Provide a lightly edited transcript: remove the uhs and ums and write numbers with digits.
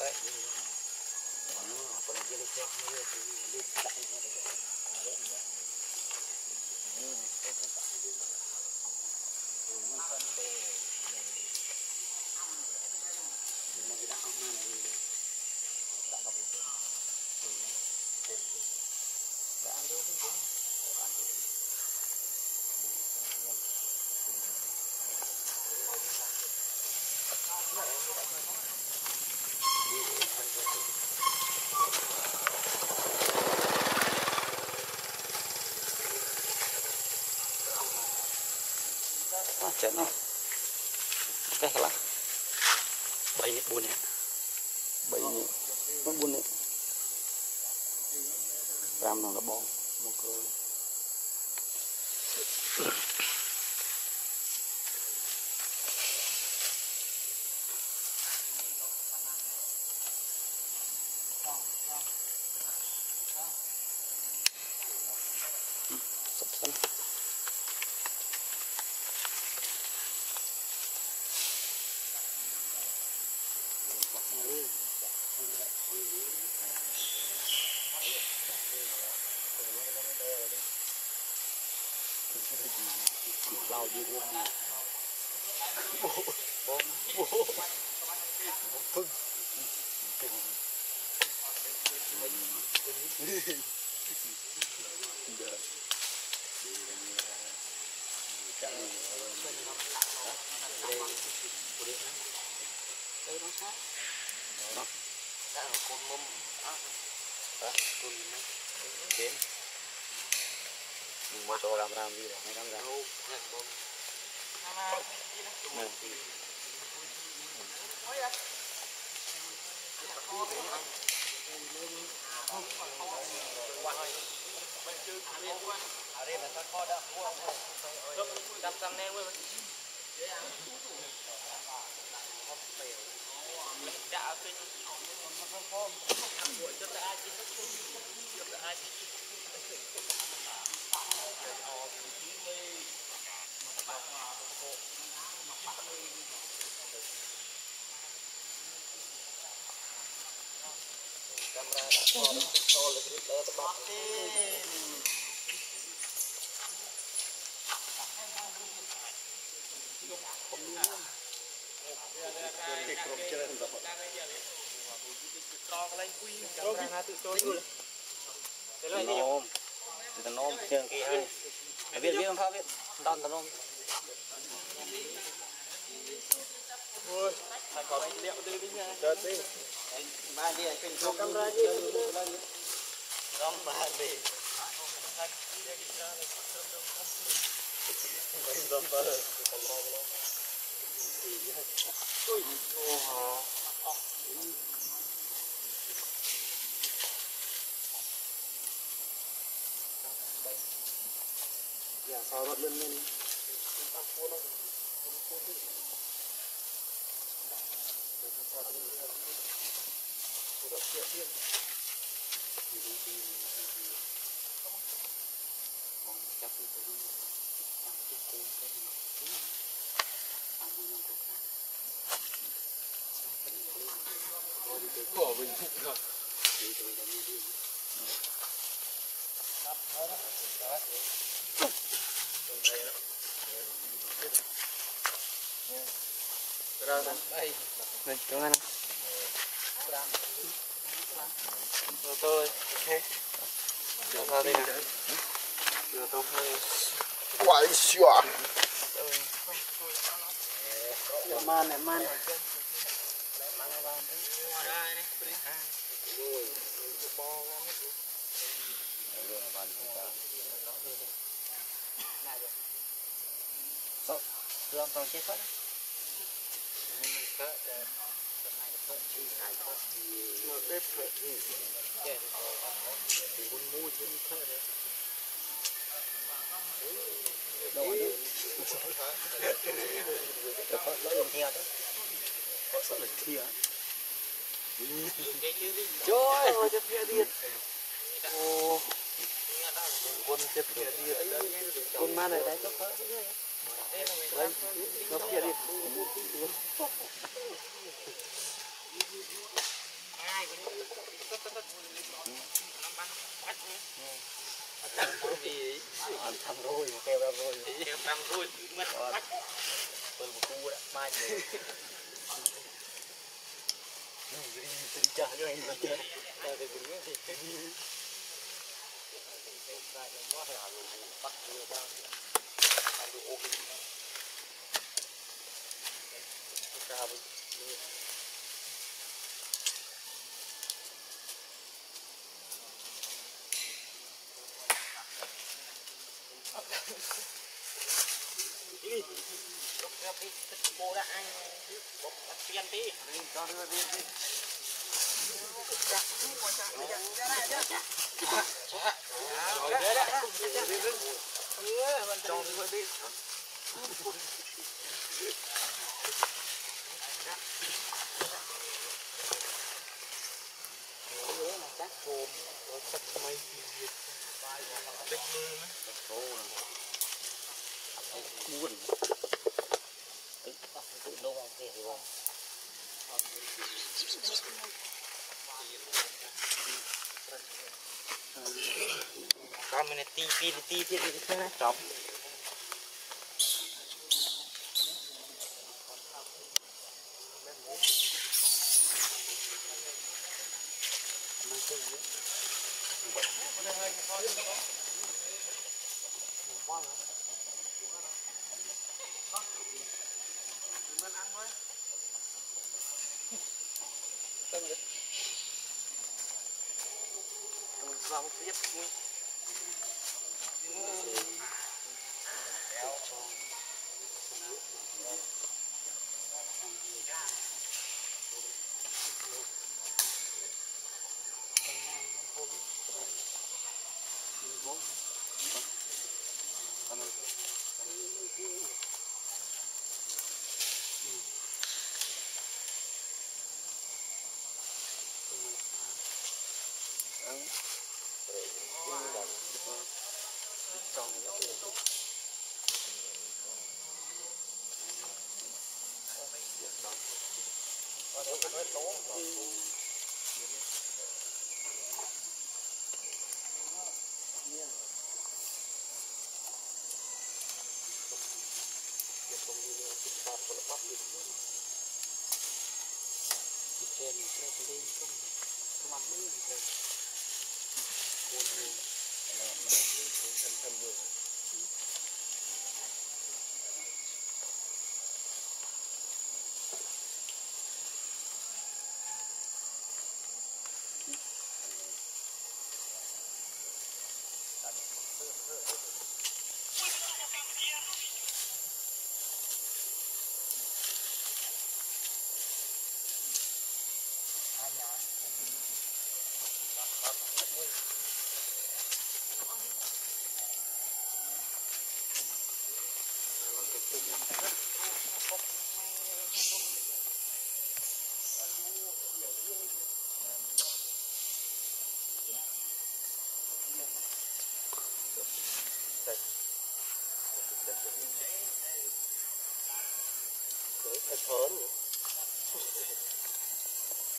chết nó cái là 7 4 nè 7 nó 4 nè ram nó là bong một rồi sắp sẵn lao đi luôn đi bố phưng mua cho ram đi rồi, mấy ram ra. Nôm trường kỳ hay biết không biết đòn tao nôm phải có cái liệu từ đi nha chết đi ba điเป็นsố camera đi ba đi sao rót lên lên của mình rồi đây chúng ăn rồi tôi cho sao đây nè rồi tôi hơi quậy xòa man này man Thương còn chết hết mình cỡ nó tép thì muốn mua chứ thợ đấy đồ đi có lỡ đường theo đấy có sợ là kia trời ơi chết kia đi ô con chết kia đi con ma này đấy có khởi đấy nó kia đi ngay cái nó bắn bắt vì thằng rồi mà kêu ra rồi kêu năm rồi mất bắt tôi một cú đã mai rồi đi trả cho anh rồi chơi để đứng thì lại là quá là bắt nhiều ba ăn đồ ôm ca với đi lúc đi cô đã anh đặt tiền đi cho đưa đi con mình ti thế này chọc vòng tiếp thật hớn